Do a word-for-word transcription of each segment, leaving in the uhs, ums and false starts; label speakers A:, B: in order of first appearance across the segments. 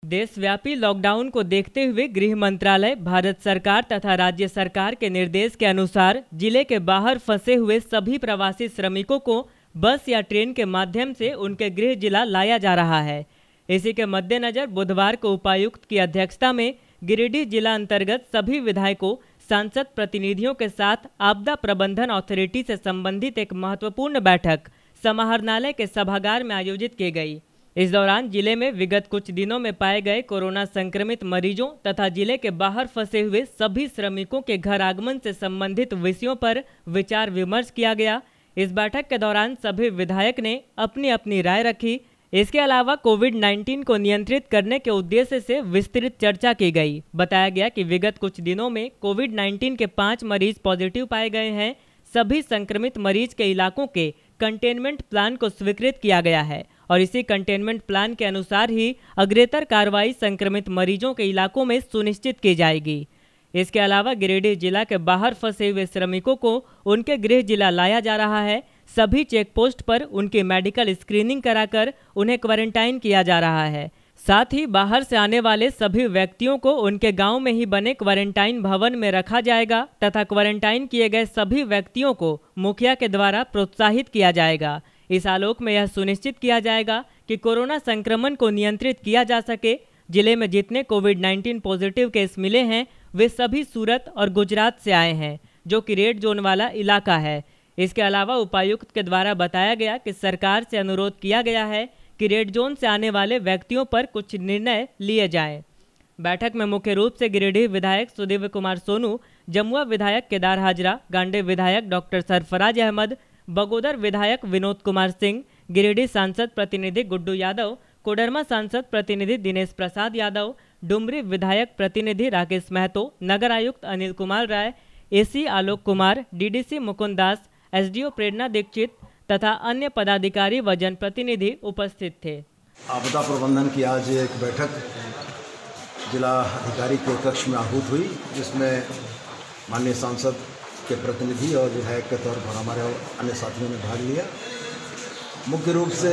A: देशव्यापी लॉकडाउन को देखते हुए गृह मंत्रालय, भारत सरकार तथा राज्य सरकार के निर्देश के अनुसार जिले के बाहर फंसे हुए सभी प्रवासी श्रमिकों को बस या ट्रेन के माध्यम से उनके गृह जिला लाया जा रहा है। इसी के मद्देनजर बुधवार को उपायुक्त की अध्यक्षता में गिरिडीह जिला अंतर्गत सभी विधायकों, सांसद प्रतिनिधियों के साथ आपदा प्रबंधन अथॉरिटी से संबंधित एक महत्वपूर्ण बैठक समाहरणालय के सभागार में आयोजित की गई। इस दौरान जिले में विगत कुछ दिनों में पाए गए कोरोना संक्रमित मरीजों तथा जिले के बाहर फंसे हुए सभी श्रमिकों के घर आगमन से संबंधित विषयों पर विचार विमर्श किया गया। इस बैठक के दौरान सभी विधायक ने अपनी अपनी राय रखी। इसके अलावा कोविड उन्नीस को नियंत्रित करने के उद्देश्य से विस्तृत चर्चा की गई। बताया गया कि विगत कुछ दिनों में कोविड उन्नीस के पाँच मरीज पॉजिटिव पाए गए हैं। सभी संक्रमित मरीज के इलाकों के कंटेनमेंट प्लान को स्वीकृत किया गया है और इसी कंटेनमेंट प्लान के अनुसार ही अग्रेतर कार्रवाई संक्रमित मरीजों के इलाकों में सुनिश्चित की जाएगी। इसके अलावा गिरिडीह जिला के बाहर फंसे हुए श्रमिकों को उनके गृह जिला लाया जा रहा है। सभी चेक पोस्ट पर उनकी मेडिकल स्क्रीनिंग कराकर उन्हें क्वारंटाइन किया जा रहा है। साथ ही बाहर से आने वाले सभी व्यक्तियों को उनके गांव में ही बने क्वारंटाइन भवन में रखा जाएगा तथा क्वारंटाइन किए गए सभी व्यक्तियों को मुखिया के द्वारा प्रोत्साहित किया जाएगा। इस आलोक में यह सुनिश्चित किया जाएगा कि कोरोना संक्रमण को नियंत्रित किया जा सके। जिले में जितने कोविड उन्नीस पॉजिटिव केस मिले हैं वे सभी सूरत और गुजरात से आए हैं, जो कि रेड जोन वाला इलाका है। इसके अलावा उपायुक्त के द्वारा बताया गया कि सरकार से अनुरोध किया गया है कि रेड जोन से आने वाले व्यक्तियों पर कुछ निर्णय लिए जाएं। बैठक में मुख्य रूप से गिरिडीह विधायक सुदीव्य कुमार सोनू, जमुआ विधायक केदार हाजरा, गांडे विधायक डॉक्टर सरफराज अहमद, बगोदर विधायक विनोद कुमार सिंह, गिरिडीह सांसद प्रतिनिधि गुड्डू यादव, कोडरमा सांसद प्रतिनिधि दिनेश प्रसाद यादव, डुमरी विधायक प्रतिनिधि राकेश महतो, नगर आयुक्त Anil Kumar Rai, AC Alok Kumar, DDC Mukund Das, SDO Prerna Dixit तथा अन्य पदाधिकारी व जनप्रतिनिधि उपस्थित थे।
B: आपदा प्रबंधन की आज एक बैठक जिला अधिकारी के कक्ष में आहूत हुई, जिसमें माननीय सांसद के प्रतिनिधि और विधायक के तौर पर हमारे अन्य साथियों ने भाग लिया। मुख्य रूप से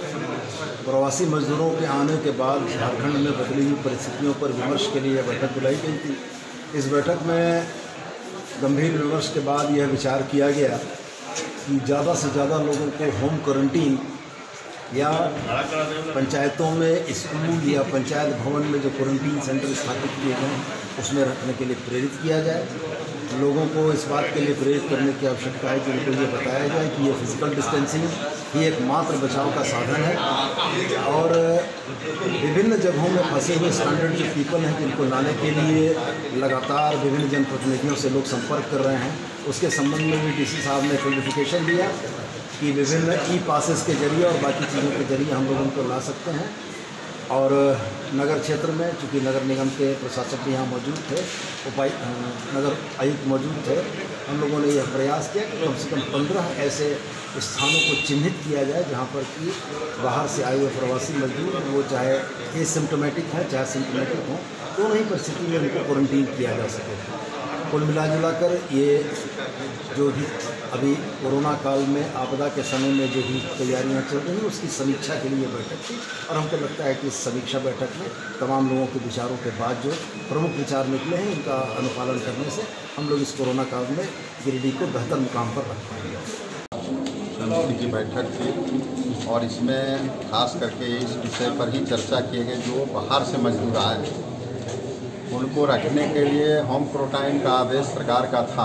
B: प्रवासी मजदूरों के आने के बाद झारखंड में बदली हुई परिस्थितियों पर विमर्श के लिए यह बैठक बुलाई गई थी। इस बैठक में गंभीर विमर्श के बाद यह विचार किया गया कि ज़्यादा से ज़्यादा लोगों को होम क्वारंटीन या पंचायतों में स्कूल या पंचायत भवन में जो क्वारंटीन सेंटर स्थापित किए गए उसमें रखने के लिए प्रेरित किया जाए। लोगों को इस बात के लिए प्रेरित करने की आवश्यकता है कि उनको ये बताया जाए कि ये फिजिकल डिस्टेंसिंग ही एकमात्र बचाव का साधन है और विभिन्न जगहों में फंसे हुए स्टैंडर्ड जो पीपल हैं जिनको लाने के लिए लगातार विभिन्न जनप्रतिनिधियों से लोग संपर्क कर रहे हैं, उसके संबंध में भी डीसी साहब ने क्लैरिफिकेशन दिया कि विभिन्न ई पासेस के जरिए और बाकी चीज़ों के जरिए हम लोग उनको ला सकते हैं। और नगर क्षेत्र में चूँकि नगर निगम के प्रशासक भी यहाँ मौजूद थे, उपाय नगर आयुक्त मौजूद थे, हम लोगों ने यह प्रयास किया कि कम से कम पंद्रह ऐसे स्थानों को चिन्हित किया जाए जहाँ पर कि बाहर से आए हुए प्रवासी मजदूर, वो चाहे एसिम्प्टोमेटिक हों चाहे सिम्प्टोमेटिक हों, दोनों ही परिस्थिति में उनको क्वारंटीन किया जा सके। कुल मिला जुलाकर ये जो भी अभी कोरोना काल में आपदा के समय में जो भी तैयारियां चल रही हैं उसकी समीक्षा के लिए बैठक थी और हमको लगता है कि इस समीक्षा बैठक में तमाम लोगों के विचारों के बाद जो प्रमुख विचार निकले हैं उनका अनुपालन करने से हम लोग इस कोरोना काल में गिरिडीह को बेहतर मुकाम पर रख पाएंगे।
C: समिति की बैठक थी और इसमें खास करके इस विषय पर ही चर्चा की गई जो बाहर से मजदूर आए हैं उनको रखने के लिए होम क्वारंटाइन का आदेश सरकार का था,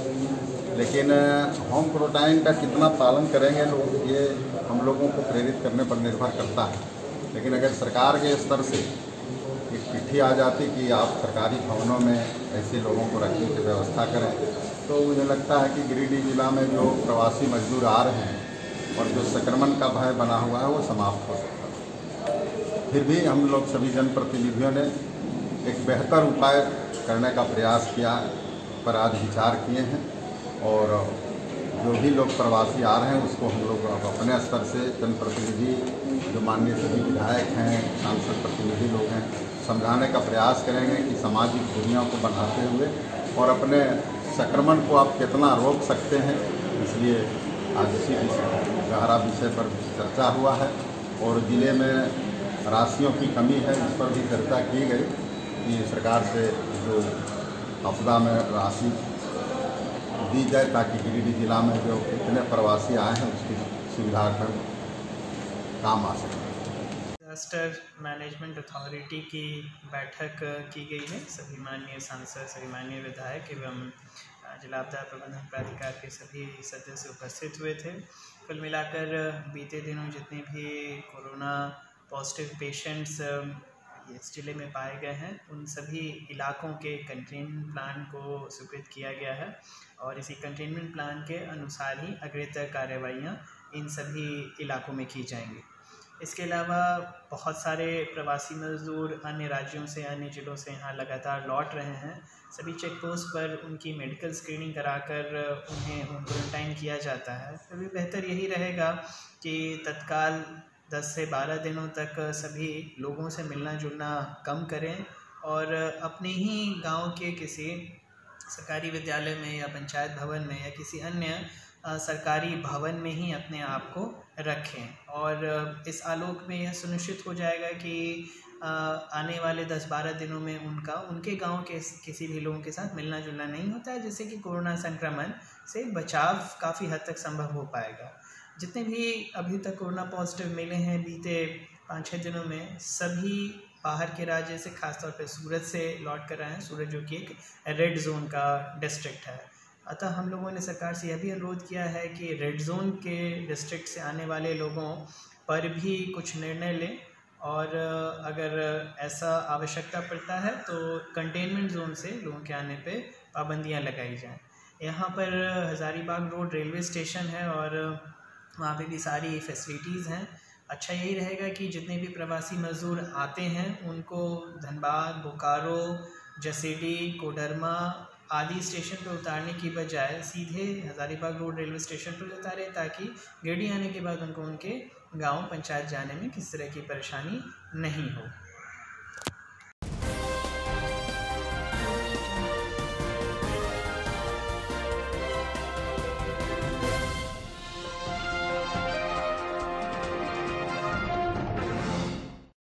C: लेकिन होम क्वारंटाइन का कितना पालन करेंगे लोग ये हम लोगों को प्रेरित करने पर निर्भर करता है। लेकिन अगर सरकार के स्तर से एक चिट्ठी आ जाती कि आप सरकारी भवनों में ऐसे लोगों को रखने की व्यवस्था करें, तो मुझे लगता है कि गिरिडीह जिला में जो प्रवासी मजदूर आ रहे हैं और जो संक्रमण का भय बना हुआ है वो समाप्त हो सकता है। फिर भी हम लोग सभी जनप्रतिनिधियों ने एक बेहतर उपाय करने का प्रयास किया पर आज विचार किए हैं और जो भी लोग प्रवासी आ रहे हैं उसको हम लोग अपने स्तर से जनप्रतिनिधि जो माननीय सभी विधायक हैं, सांसद प्रतिनिधि लोग हैं, समझाने का प्रयास करेंगे कि सामाजिक दूरियों को बढ़ाते हुए और अपने संक्रमण को आप कितना रोक सकते हैं। इसलिए आज इसी गहरा विषय पर चर्चा हुआ है और ज़िले में राशियों की कमी है, इस पर भी चर्चा की गई कि सरकार से जो आपदा में राशि दी जाए ताकि गिरिडीह जिला में जो इतने प्रवासी आए हैं उसकी सुविधा का काम आ सके।
D: डिजास्टर मैनेजमेंट अथॉरिटी की बैठक की गई है। सभी माननीय सांसद, सभी माननीय विधायक एवं जिला आपदा प्रबंधन प्राधिकार के सभी सदस्य उपस्थित हुए थे। कुल मिलाकर बीते दिनों जितने भी कोरोना पॉजिटिव पेशेंट्स इस जिले में पाए गए हैं उन सभी इलाकों के कंटेनमेंट प्लान को स्वीकृत किया गया है और इसी कंटेनमेंट प्लान के अनुसार ही अग्रेतर कार्रवाइयाँ इन सभी इलाकों में की जाएंगी। इसके अलावा बहुत सारे प्रवासी मजदूर अन्य राज्यों से, अन्य ज़िलों से यहाँ लगातार लौट रहे हैं। सभी चेक पोस्ट पर उनकी मेडिकल स्क्रीनिंग कराकर उन्हें होम क्वारंटाइन किया जाता है। अभी बेहतर यही रहेगा कि तत्काल दस से बारह दिनों तक सभी लोगों से मिलना जुलना कम करें और अपने ही गांव के किसी सरकारी विद्यालय में या पंचायत भवन में या किसी अन्य आ, सरकारी भवन में ही अपने आप को रखें। और इस आलोक में यह सुनिश्चित हो जाएगा कि आ, आने वाले दस बारह दिनों में उनका उनके गांव के किसी भी लोगों के साथ मिलना जुलना नहीं होता है, जिससे कि कोरोना संक्रमण से बचाव काफ़ी हद तक संभव हो पाएगा। जितने भी अभी तक कोरोना पॉजिटिव मिले हैं बीते पाँच छः दिनों में, सभी बाहर के राज्य से, खासतौर पर सूरत से लौट कर आए हैं। सूरत जो कि एक रेड जोन का डिस्ट्रिक्ट है। अतः हम लोगों ने सरकार से यह भी अनुरोध किया है कि रेड जोन के डिस्ट्रिक्ट से आने वाले लोगों पर भी कुछ निर्णय लें और अगर ऐसा आवश्यकता पड़ता है तो कंटेनमेंट जोन से लोगों के आने पे पाबंदियां लगाई जाएं। यहाँ पर हज़ारीबाग रोड रेलवे स्टेशन है और वहाँ पे भी सारी फैसिलिटीज़ हैं। अच्छा यही रहेगा कि जितने भी प्रवासी मज़दूर आते हैं उनको धनबाद, बोकारो, जसीडीह, कोडरमा आदि स्टेशन पर उतारने की बजाय सीधे हज़ारीबाग रोड रेलवे स्टेशन पर उतारें ताकि गिरिडीह आने के बाद उनको उनके गांव पंचायत जाने में किसी तरह की परेशानी नहीं हो।